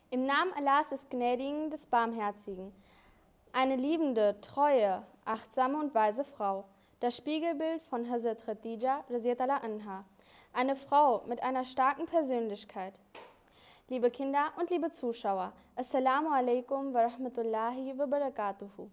Im Namen Allahs des Gnädigen, des Barmherzigen. Eine liebende, treue, achtsame und weise Frau. Das Spiegelbild von Hazrat Khadija radhiyallahu anha. Eine Frau mit einer starken Persönlichkeit. Liebe Kinder und liebe Zuschauer, Assalamu alaikum wa rahmatullahi wa barakatuhu.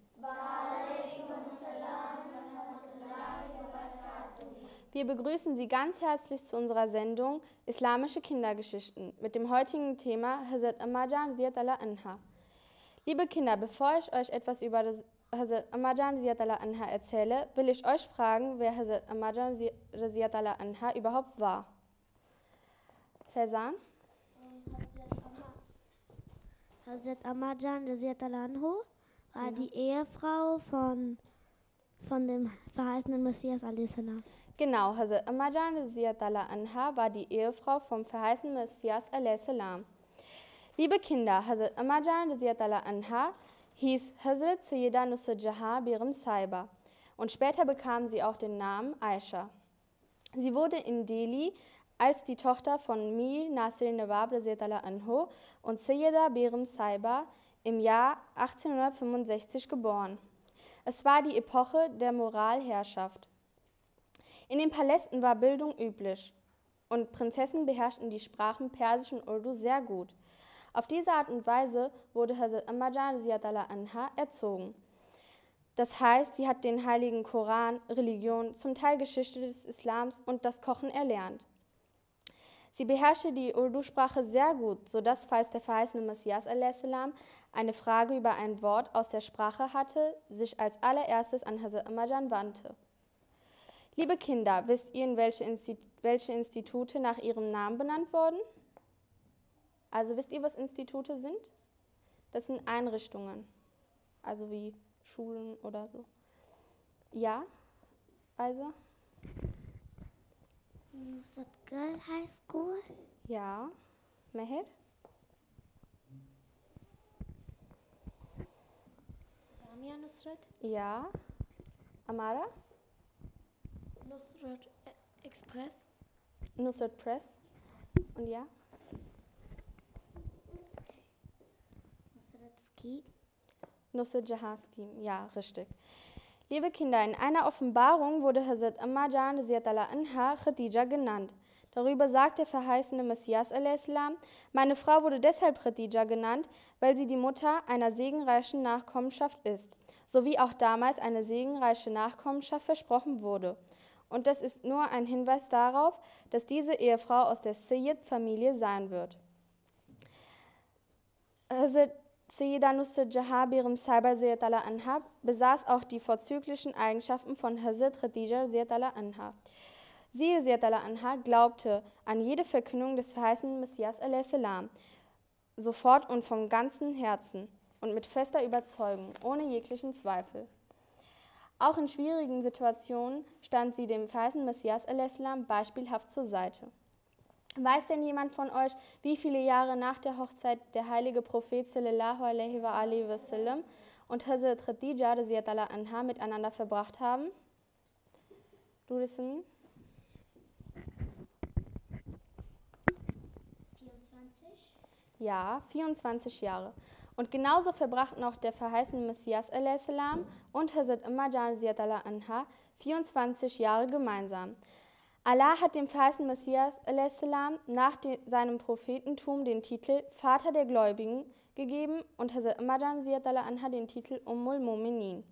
Wir begrüßen Sie ganz herzlich zu unserer Sendung Islamische Kindergeschichten mit dem heutigen Thema Hazrat Ammajan radhiyallahu anha. Liebe Kinder, bevor ich euch etwas über Hazrat Ammajan radhiyallahu anha erzähle, will ich euch fragen, wer Hazrat Ammajan radhiyallahu anha überhaupt war. Faizan? Hazrat Ammajan radhiyallahu anhu war die Ehefrau von dem verheißenen Messias a.s. Genau, Hazrat Ammajan radhiyallahu anha war die Ehefrau vom verheißenen Messias a.s. Liebe Kinder, Hazrat Ammajan radhiyallahu anha hieß Hazrat Sayyida Nusrat Jahan Begum Saiba und später bekam sie auch den Namen Aisha. Sie wurde in Delhi als die Tochter von Mir Nasir Nawab radhiyallahu anhu und Sayyida Begum Saiba im Jahr 1865 geboren. Es war die Epoche der Moralherrschaft. In den Palästen war Bildung üblich und Prinzessinnen beherrschten die Sprachen Persisch und Urdu sehr gut. Auf diese Art und Weise wurde Hazrat Ammajan radhiyallahu anha erzogen. Das heißt, sie hat den heiligen Koran, Religion, zum Teil Geschichte des Islams und das Kochen erlernt. Sie beherrschte die Urdu-Sprache sehr gut, sodass, falls der verheißene Messias a.s. eine Frage über ein Wort aus der Sprache hatte, sich als allererstes an Hazrat Ammajan wandte. Liebe Kinder, wisst ihr, in welche Institute nach ihrem Namen benannt wurden? Also wisst ihr, was Institute sind? Das sind Einrichtungen, also wie Schulen oder so. Ja, also? Nusrat Girl High School. Ja, Meher? Jamia Nusrat. Ja, Amara? Nusrat Express. Nusrat Press. Und ja? Nusrat Ski. Nusrat Jahan Scheme, ja, richtig. Liebe Kinder, in einer Offenbarung wurde Hazrat Ammajan radhiyallahu anha Khadija genannt. Darüber sagt der verheißene Messias a.s.: Meine Frau wurde deshalb Khadija genannt, weil sie die Mutter einer segenreichen Nachkommenschaft ist, sowie auch damals eine segenreiche Nachkommenschaft versprochen wurde. Und das ist nur ein Hinweis darauf, dass diese Ehefrau aus der Sayyid-Familie sein wird. Hazrat Sayyida Nusrat Jahan Begum Saiba radhiyallahu anha besaß auch die vorzüglichen Eigenschaften von Hazrat Khadija radhiyallahu anha. Sie radhiyallahu anha glaubte an jede Verkündung des verheißenen Messias a.s. sofort und von ganzem Herzen und mit fester Überzeugung, ohne jeglichen Zweifel. Auch in schwierigen Situationen stand sie dem verheißenen Messias a.s. beispielhaft zur Seite. Weiß denn jemand von euch, wie viele Jahre nach der Hochzeit der heilige Prophet sallallahu alaihi wa sallam und Hazrat Khadija radhiyallahu anha miteinander verbracht haben? Du, Rismin? 24. Ja, 24 Jahre. Und genauso verbrachten auch der verheißene Messias a.s. und Hazrat Ammajan radhiyallahu anha 24 Jahre gemeinsam. Allah hat dem verheißenen Messias a.s. nach seinem Prophetentum den Titel Vater der Gläubigen gegeben und Hazrat Ammajan radhiyallahu anha den Titel Ummul Mu'minin,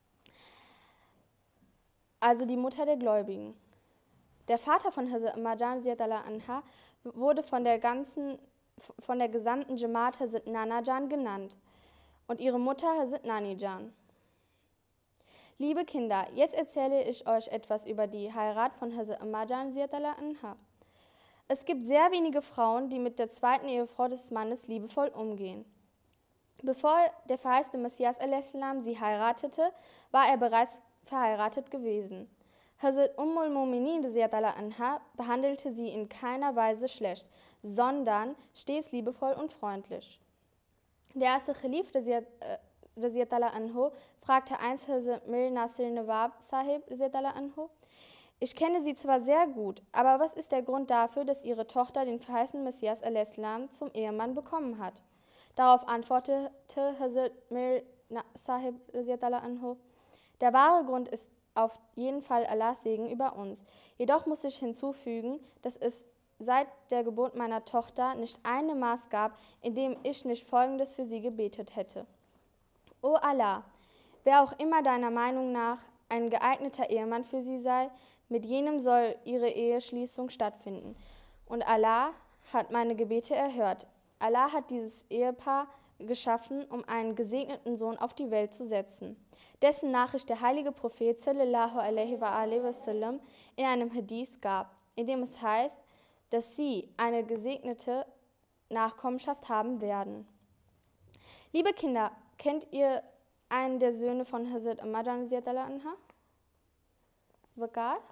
also die Mutter der Gläubigen. Der Vater von Hazrat Ammajan radhiyallahu anha wurde von der gesamten Jamaat Hazrat Nanajan genannt und ihre Mutter Hazrat Nanijan. Liebe Kinder, jetzt erzähle ich euch etwas über die Heirat von Hazrat Ammajan radhiyallahu anha. Es gibt sehr wenige Frauen, die mit der zweiten Ehefrau des Mannes liebevoll umgehen. Bevor der verheißene Messias a.s. sie heiratete, war er bereits verheiratet gewesen. Hazrat Ummul Mu'minin radhiyallahu anha behandelte sie in keiner Weise schlecht, sondern stets liebevoll und freundlich. Der erste Khalif radhiyallahu anhu fragte einst Hazrat Mir Nasir Nawab Sahib radhiyallahu anhu: Ich kenne sie zwar sehr gut, aber was ist der Grund dafür, dass ihre Tochter den verheißenen Messias a.s. zum Ehemann bekommen hat? Darauf antwortete Hazrat Mir Sahib anhu: Der wahre Grund ist auf jeden Fall Allahs Segen über uns. Jedoch muss ich hinzufügen, dass es seit der Geburt meiner Tochter nicht eine Maß gab, in dem ich nicht Folgendes für sie gebetet hätte: O Allah, wer auch immer deiner Meinung nach ein geeigneter Ehemann für sie sei, mit jenem soll ihre Eheschließung stattfinden. Und Allah hat meine Gebete erhört. Allah hat dieses Ehepaar geschaffen, um einen gesegneten Sohn auf die Welt zu setzen, dessen Nachricht der heilige Prophet sallallahu alaihi wasallam in einem Hadith gab, in dem es heißt, dass sie eine gesegnete Nachkommenschaft haben werden. Liebe Kinder, kennt ihr einen der Söhne von Hazrat Ammajan radhiyallahu anha? Vakar?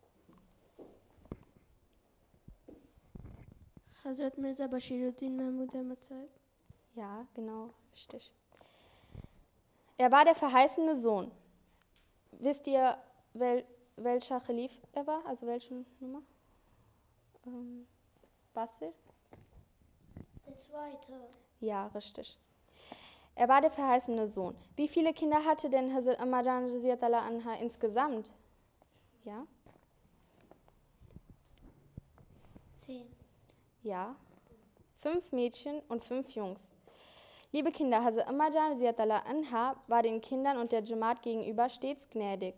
Hazrat Mirza Bashiruddin Mahmud Ahmad Sahib. Ja, genau, richtig. Er war der verheißene Sohn. Wisst ihr, welcher Khalif er war? Also welche Nummer? Basil? Der zweite. Ja, richtig. Er war der verheißene Sohn. Wie viele Kinder hatte denn Hazrat Ammajan radhiyallahu anha insgesamt? Ja? 10. Ja. 5 Mädchen und 5 Jungs. Liebe Kinder, Hazrat Ammajan radhiyallahu anha war den Kindern und der Jamaat gegenüber stets gnädig,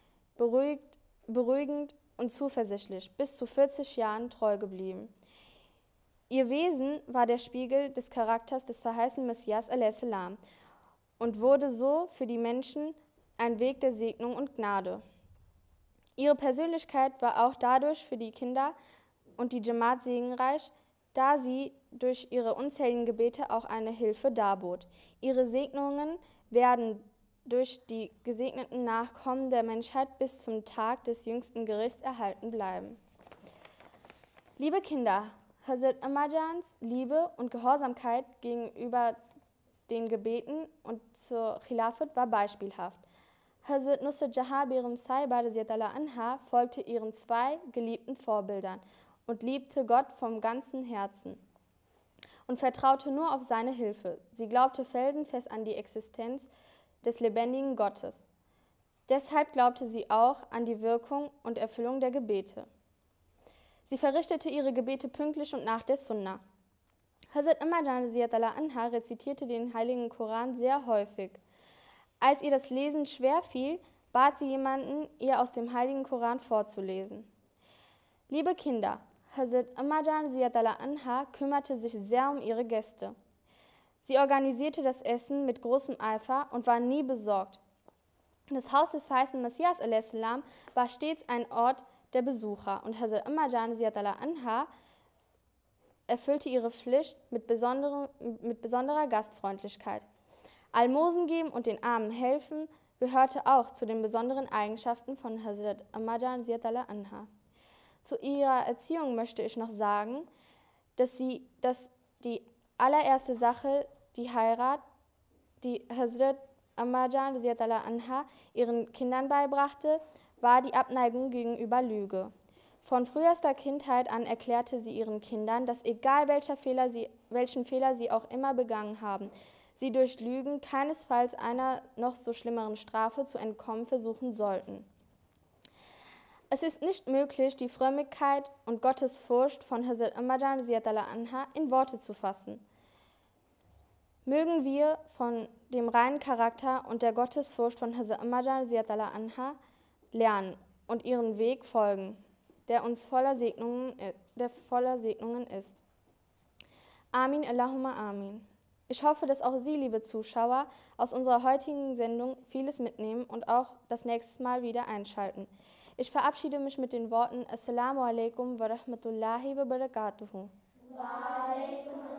beruhigend und zuversichtlich, bis zu 40 Jahren treu geblieben. Ihr Wesen war der Spiegel des Charakters des verheißenen Messias a.s. und wurde so für die Menschen ein Weg der Segnung und Gnade. Ihre Persönlichkeit war auch dadurch für die Kinder und die Jamaat segenreich, da sie durch ihre unzähligen Gebete auch eine Hilfe darbot. Ihre Segnungen werden durch die gesegneten Nachkommen der Menschheit bis zum Tag des jüngsten Gerichts erhalten bleiben. Liebe Kinder, Hazrat Ammajans Liebe und Gehorsamkeit gegenüber den Gebeten und zur Khilafat war beispielhaft. Hazrat Nusrat Jahan Begum Sahiba radhiyallahu anha folgte ihren 2 geliebten Vorbildern und liebte Gott vom ganzen Herzen und vertraute nur auf seine Hilfe. Sie glaubte felsenfest an die Existenz des lebendigen Gottes. Deshalb glaubte sie auch an die Wirkung und Erfüllung der Gebete. Sie verrichtete ihre Gebete pünktlich und nach der Sunna. Hazrat Ammajan radhiyallahu anha rezitierte den heiligen Koran sehr häufig. Als ihr das Lesen schwer fiel, bat sie jemanden, ihr aus dem heiligen Koran vorzulesen. Liebe Kinder, Hazrat Ammajan radhiyallahu anha kümmerte sich sehr um ihre Gäste. Sie organisierte das Essen mit großem Eifer und war nie besorgt. Das Haus des verheißenen Messias a.s. war stets ein Ort der Besucher und Hazrat Ammajan radhiyallahu anha erfüllte ihre Pflicht mit besonderer Gastfreundlichkeit. Almosen geben und den Armen helfen gehörte auch zu den besonderen Eigenschaften von Hazrat Ammajan radhiyallahu anha. Zu ihrer Erziehung möchte ich noch sagen, dass die allererste Sache, die Heirat, die Hazrat Ammajan radhiyallahu anha ihren Kindern beibrachte, war die Abneigung gegenüber Lüge. Von frühester Kindheit an erklärte sie ihren Kindern, dass egal welchen Fehler sie auch immer begangen haben, sie durch Lügen keinesfalls einer noch so schlimmeren Strafe zu entkommen versuchen sollten. Es ist nicht möglich, die Frömmigkeit und Gottesfurcht von Hazrat Ammajan radhiyallahu anha in Worte zu fassen. Mögen wir von dem reinen Charakter und der Gottesfurcht von Hazrat Ammajan radhiyallahu anha lernen und ihren Weg folgen, der voller Segnungen ist. Amin, Allahumma Amin. Ich hoffe, dass auch Sie, liebe Zuschauer, aus unserer heutigen Sendung vieles mitnehmen und auch das nächste Mal wieder einschalten. Ich verabschiede mich mit den Worten Assalamu alaikum wa rahmatullahi wa barakatuhu. Wa alaikum